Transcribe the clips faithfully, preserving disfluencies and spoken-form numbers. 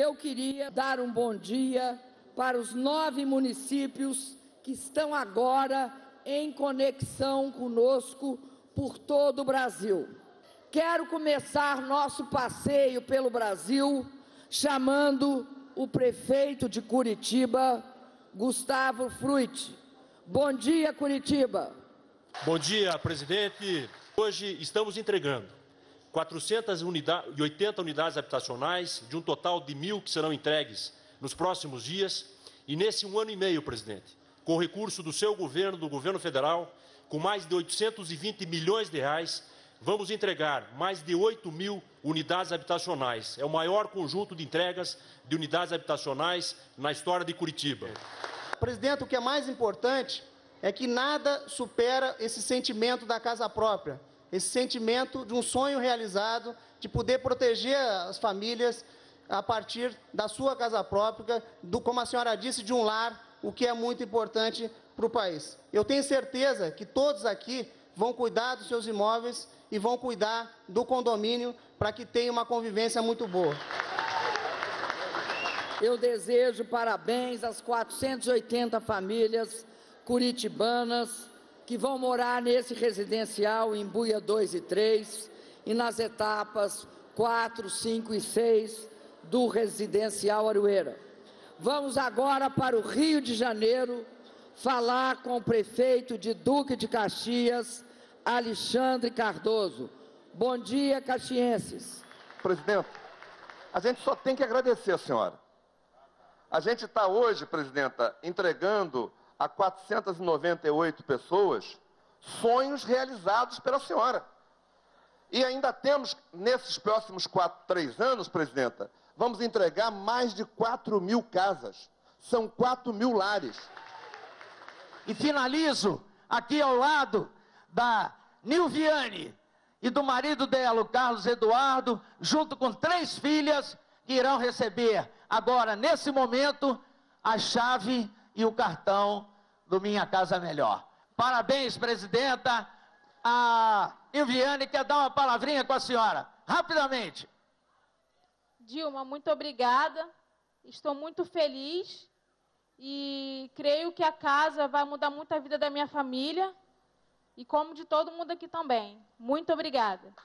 eu queria dar um bom dia para os nove municípios que estão agora em conexão conosco por todo o Brasil. Quero começar nosso passeio pelo Brasil chamando o prefeito de Curitiba, Gustavo Frutti. Bom dia, Curitiba. Bom dia, presidente. Hoje estamos entregando quatrocentas e oitenta unidades habitacionais, de um total de mil que serão entregues nos próximos dias. E nesse um ano e meio, presidente, com o recurso do seu governo, do governo federal, com mais de oitocentos e vinte milhões de reais, vamos entregar mais de oito mil unidades habitacionais. É o maior conjunto de entregas de unidades habitacionais na história de Curitiba. Presidente, o que é mais importante é que nada supera esse sentimento da casa própria, esse sentimento de um sonho realizado, de poder proteger as famílias a partir da sua casa própria, do, como a senhora disse, de um lar, o que é muito importante para o país. Eu tenho certeza que todos aqui vão cuidar dos seus imóveis e vão cuidar do condomínio para que tenha uma convivência muito boa. Eu desejo parabéns às quatrocentas e oitenta famílias curitibanas que vão morar nesse residencial em Buia dois e três e nas etapas quatro, cinco e seis do residencial Aroeira. Vamos agora para o Rio de Janeiro falar com o prefeito de Duque de Caxias, Alexandre Cardoso. Bom dia, caxienses. Presidente, a gente só tem que agradecer a senhora. A gente está hoje, presidenta, entregando a quatrocentas e noventa e oito pessoas sonhos realizados pela senhora. E ainda temos, nesses próximos quatro, três anos, presidenta, vamos entregar mais de quatro mil casas. São quatro mil lares. E finalizo aqui ao lado da Nilviane e do marido dela, o Carlos Eduardo, junto com três filhas que irão receber agora, nesse momento, a chave e o cartão do Minha Casa Melhor. Parabéns, presidenta. A Nilviane quer dar uma palavrinha com a senhora, rapidamente. Dilma, muito obrigada. Estou muito feliz e creio que a casa vai mudar muito a vida da minha família e como de todo mundo aqui também. Muito obrigada.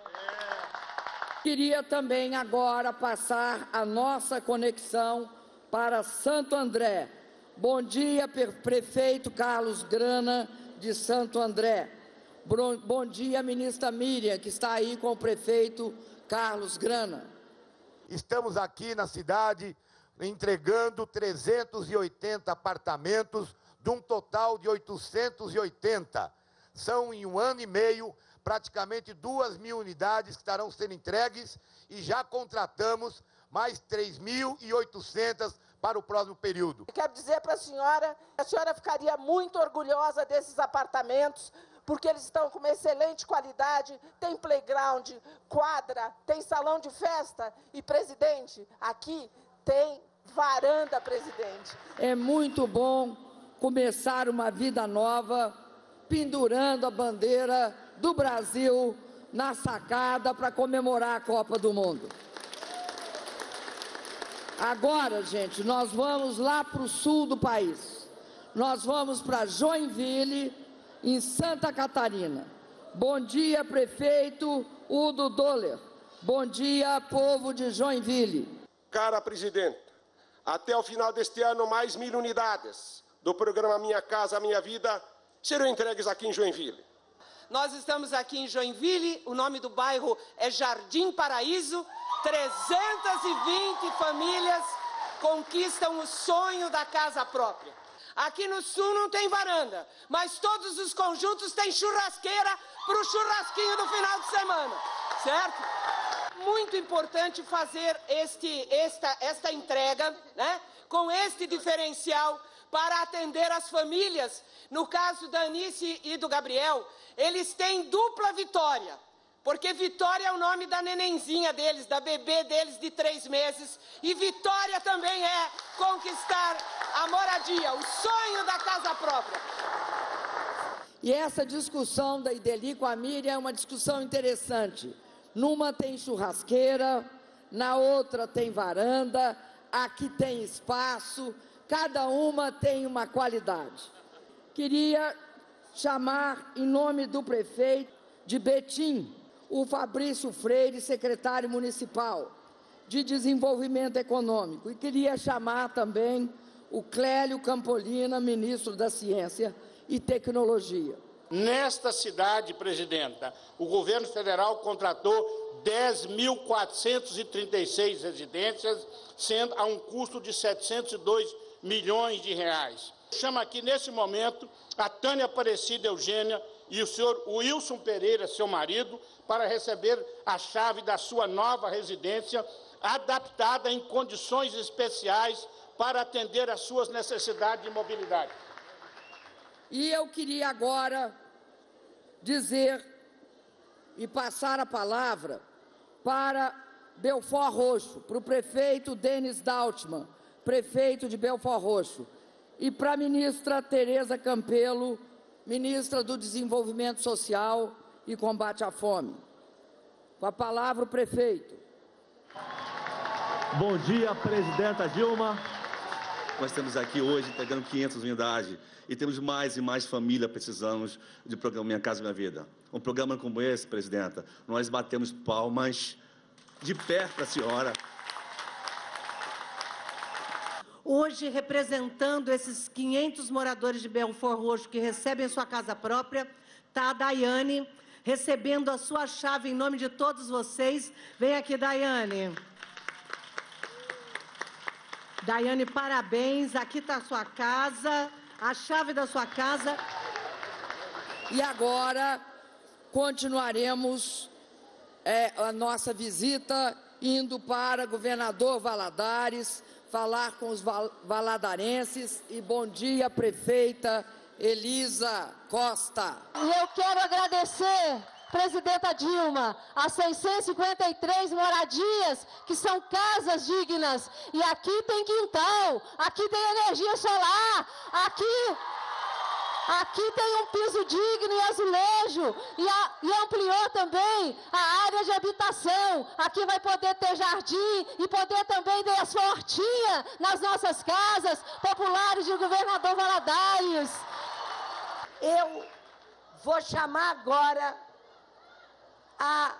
Queria também agora passar a nossa conexão para Santo André. Bom dia, prefeito Carlos Grana, de Santo André. Bom dia, ministra Miriam, que está aí com o prefeito Carlos Grana. Estamos aqui na cidade entregando trezentos e oitenta apartamentos, de um total de oitocentos e oitenta. São, em um ano e meio, praticamente duas mil unidades que estarão sendo entregues e já contratamos mais três mil e oitocentas para o próximo período. Quero dizer para a senhora, a senhora ficaria muito orgulhosa desses apartamentos, porque eles estão com uma excelente qualidade, tem playground, quadra, tem salão de festa e, presidente, aqui tem varanda, presidente. É muito bom começar uma vida nova pendurando a bandeira do Brasil na sacada para comemorar a Copa do Mundo. Agora, gente, nós vamos lá para o sul do país. Nós vamos para Joinville, em Santa Catarina. Bom dia, prefeito Udo Doller. Bom dia, povo de Joinville. Cara presidente, até o final deste ano, mais mil unidades do programa Minha Casa Minha Vida serão entregues aqui em Joinville. Nós estamos aqui em Joinville, o nome do bairro é Jardim Paraíso. trezentas e vinte famílias conquistam o sonho da casa própria. Aqui no sul não tem varanda, mas todos os conjuntos têm churrasqueira para o churrasquinho do final de semana, certo? Muito importante fazer este, esta, esta entrega, né, com este diferencial para atender as famílias. No caso da Anice e do Gabriel, eles têm dupla vitória. Porque Vitória é o nome da nenenzinha deles, da bebê deles de três meses. E Vitória também é conquistar a moradia, o sonho da casa própria. E essa discussão da Ideli com a Miriam é uma discussão interessante. Numa tem churrasqueira, na outra tem varanda, aqui tem espaço, cada uma tem uma qualidade. Queria chamar, em nome do prefeito de Betim, o Fabrício Freire, secretário municipal de Desenvolvimento Econômico. E queria chamar também o Clélio Campolina, ministro da Ciência e Tecnologia. Nesta cidade, presidenta, o governo federal contratou dez mil quatrocentas e trinta e seis residências, sendo a um custo de setecentos e dois milhões de reais. Chamo aqui, nesse momento, a Tânia Aparecida Eugênia e o senhor Wilson Pereira, seu marido, para receber a chave da sua nova residência, adaptada em condições especiais para atender às suas necessidades de mobilidade. E eu queria agora dizer e passar a palavra para Belford Roxo, para o prefeito Denis Daltman, prefeito de Belford Roxo, e para a ministra Tereza Campelo, ministra do Desenvolvimento Social e Combate à Fome. Com a palavra o prefeito. Bom dia, presidenta Dilma. Nós estamos aqui hoje entregando quinhentas unidades e temos mais e mais famílias precisando de programa Minha Casa Minha Vida. Um programa como esse, presidenta, nós batemos palmas de pé para a senhora. Hoje, representando esses quinhentos moradores de Belford Roxo que recebem sua casa própria, está a Daiane, recebendo a sua chave em nome de todos vocês. Vem aqui, Daiane. Daiane, parabéns. Aqui está a sua casa, a chave da sua casa. E agora continuaremos é, a nossa visita indo para Governador Valadares, falar com os val valadarenses. E bom dia, prefeita Elisa Costa. E eu quero agradecer, presidenta Dilma, as seiscentas e cinquenta e três moradias que são casas dignas. E aqui tem quintal, aqui tem energia solar, aqui, aqui tem um piso digno e azulejo. E, a, e ampliou também a área de habitação. Aqui vai poder ter jardim e poder também ter a sua hortinha nas nossas casas populares de Governador Valadares. Eu vou chamar agora a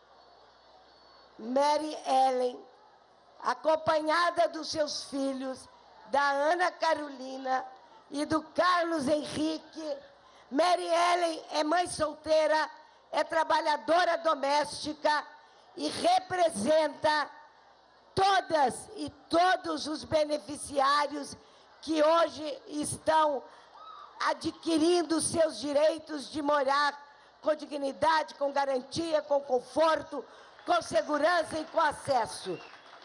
Mary Ellen, acompanhada dos seus filhos, da Ana Carolina e do Carlos Henrique. Mary Ellen é mãe solteira, é trabalhadora doméstica e representa todas e todos os beneficiários que hoje estão adquirindo seus direitos de morar com dignidade, com garantia, com conforto, com segurança e com acesso.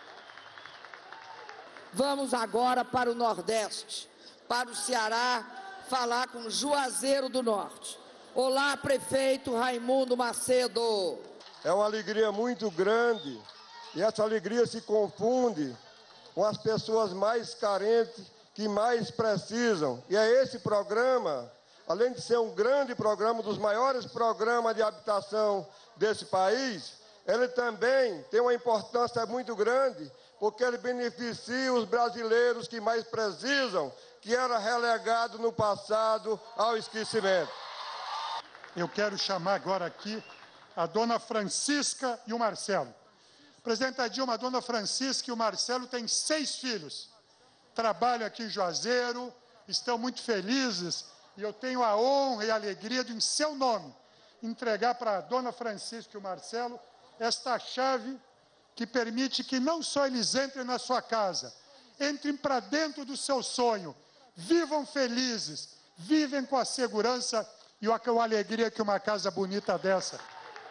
Vamos agora para o Nordeste, para o Ceará, falar com Juazeiro do Norte. Olá, prefeito Raimundo Macedo. É uma alegria muito grande e essa alegria se confunde com as pessoas mais carentes que mais precisam. E é esse programa, além de ser um grande programa, um dos maiores programas de habitação desse país, ele também tem uma importância muito grande, porque ele beneficia os brasileiros que mais precisam, que era relegado no passado ao esquecimento. Eu quero chamar agora aqui a dona Francisca e o Marcelo. Presidenta Dilma, a dona Francisca e o Marcelo têm seis filhos. Trabalham aqui em Juazeiro, estão muito felizes. E eu tenho a honra e a alegria de, em seu nome, entregar para a dona Francisca e o Marcelo esta chave que permite que não só eles entrem na sua casa, entrem para dentro do seu sonho, vivam felizes, vivem com a segurança e a alegria que uma casa bonita dessa.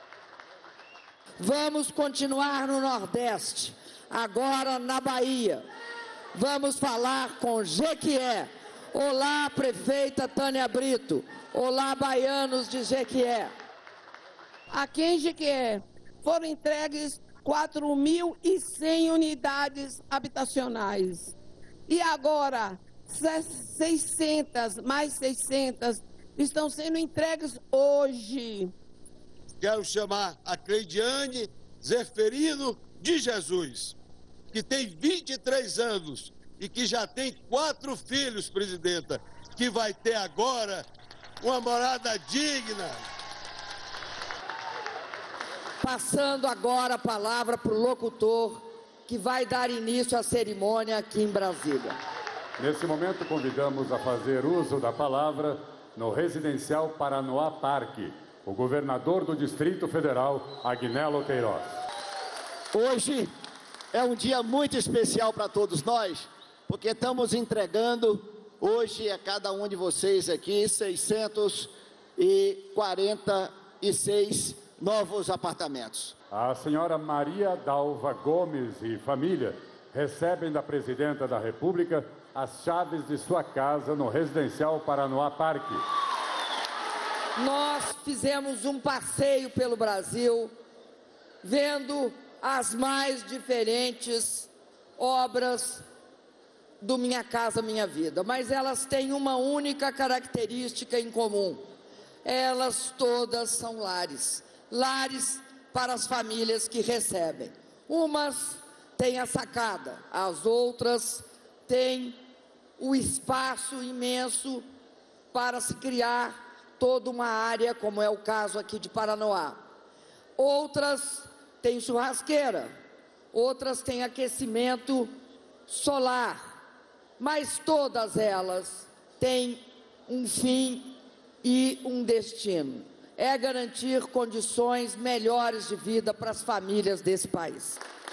Vamos continuar no Nordeste, agora na Bahia. Vamos falar com Jequié. Olá, prefeita Tânia Brito. Olá, baianos de Jequié. Aqui em Jequié foram entregues quatro mil e cem unidades habitacionais. E agora, seiscentas, mais seiscentas, estão sendo entregues hoje. Quero chamar a Cleidiane, Zeferino de Jesus, que tem vinte e três anos e que já tem quatro filhos, presidenta, que vai ter agora uma morada digna. Passando agora a palavra para o locutor, que vai dar início à cerimônia aqui em Brasília. Nesse momento, convidamos a fazer uso da palavra no Residencial Paranoá Parque, o governador do Distrito Federal, Agnello Queiroz. Hoje é um dia muito especial para todos nós, porque estamos entregando hoje a cada um de vocês aqui seiscentos e quarenta e seis novos apartamentos. A senhora Maria Dalva Gomes e família recebem da presidenta da República as chaves de sua casa no Residencial Paranoá Parque. Nós fizemos um passeio pelo Brasil, vendo as mais diferentes obras do Minha Casa Minha Vida, mas elas têm uma única característica em comum. Elas todas são lares, lares para as famílias que recebem. Umas têm a sacada, as outras têm o espaço imenso para se criar toda uma área, como é o caso aqui de Paranoá. Outras têm churrasqueira, outras têm aquecimento solar, mas todas elas têm um fim e um destino. É garantir condições melhores de vida para as famílias desse país.